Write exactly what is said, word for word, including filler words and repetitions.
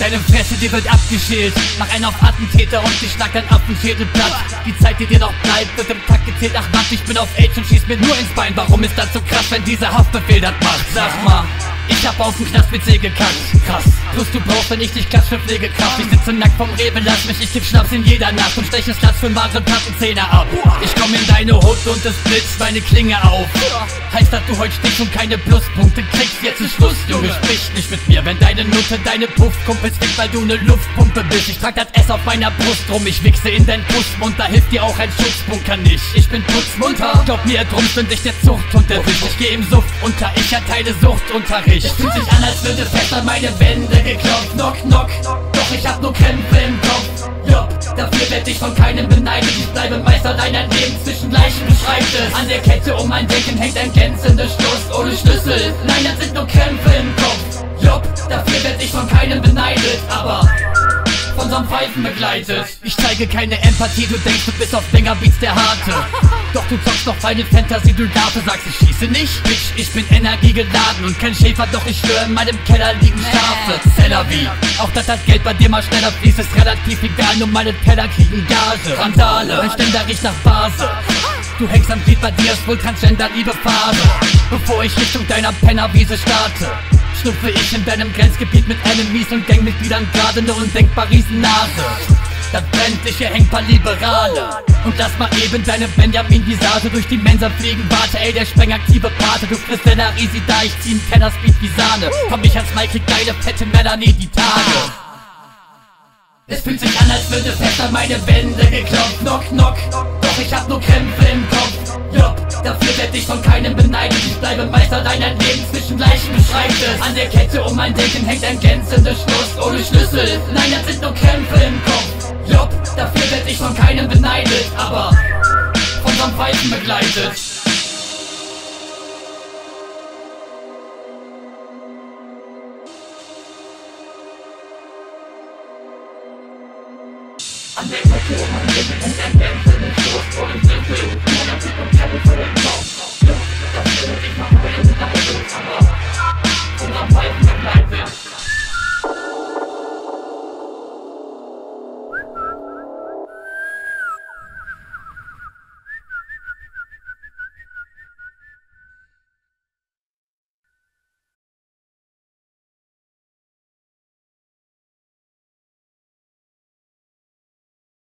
Deine Fresse, dir wird abgeschält. Mach einen auf Attentäter und ich schlag dein Affenschädel platt. Die Zeit, die dir noch bleibt, wird im Takt gezählt. Ach Mann, ich bin auf Age und schieß mir nur ins Bein. Warum ist das so krass, wenn dieser Haftbefehl das macht? Sag mal, ich hab auf den Knast-P C gekackt. Krass, plus du brauchst, wenn ich dich klatsch für Pflegekraft. Ich sitze nackt vom Rewe, lass mich, ich geb Schnaps in jeder Nacht und steche Platz für magere Plattenzähne ab. Ich komm in deine Hut und es blitzt meine Klinge auf. Heißt, dass du heute stichst und keine Pluspunkte kriegst. Jetzt ist Schluss, Junge, sprich nicht mit mir, wenn deine Nutte deine Puffkumpels fickt, weil du ne Luftpumpe bist. Ich trag das S auf meiner Brust rum, ich wichse in dein Brustmund, da hilft dir auch ein Schutzbunker nicht. Ich bin putzmunter, glaub mir, drum sind ich der Zuchthund erwischt. Ich geh im Suft unter, ich erteile Suchtunterricht. Es fühlt sich an, als würde fest an meine Wände geklopft. Knock, knock, doch ich hab nur Krämpfe im Kopf. Jopp, dafür werd ich von keinem beneidet. Ich bleibe Meister deiner Leben, zwischen Leichen beschreibt es. An der Kette um mein Denken hängt ein glänzender Schluss ohne Schlüssel. Nein, das sind nur Krämpfe im Kopf. Jopp, dafür werd ich von keinem beneidet, aber von so'm Pfeifen begleitet. Ich zeige keine Empathie, du denkst, du bist auf Banger-Beats der Harte. Doch du zockst noch Final Fantasy, du dafür sagst, ich schieße nicht. Bitch, ich bin energiegeladen und kein Schäfer, doch ich schwöre, in meinem Keller liegen Schafe. Cellavi, auch dass das Geld bei dir mal schneller fließt, ist relativ egal, nur meine Teller kriegen Gage. Randale, mein Ständer riecht nach Base. Du hängst am Glied, bei dir ist wohl Transgender, liebe Phase. Bevor ich Richtung deiner Pennerwiese starte, schnupfe ich in deinem Grenzgebiet mit Enemies und Gangmitgliedern gerade eine undenkbar riesen Nase. Das brennt, ich hier hängt paar Liberale. Und lass mal eben deine Benjamin-Visage durch die Mensa fliegen. Warte, ey, der sprengaktive Pate. Du frisst deiner Risi da, ich zieh einen Kenner-Speed wie Sahne. Komm ich ans Mai, krieg deine fette Melanie die Tage. Es fühlt sich an, als würde fest an meine Wände geklopft. Knock, knock, doch ich hab nur Krämpfe im Kopf. Jopp, dafür werd ich von keinem beneidet. Ich bleibe Meister deiner Leben, zwischen Leichen beschreibt es. An der Kette um mein Denken hängt ein glänzender Schluss ohne Schlüssel. Nein, das sind nur Krämpfe im Kopf. Jopp, dafür werd ich von keinem beneidet, aber von so'm Pfeifen begleitet. An der Kette um mein Leben hängt ein glänzender Schluss ohne Schlüssel. Nein, das sind nur Krämpfe im Kopf. Jopp, dafür werd ich von keinem beneidet, aber von so'm Pfeifen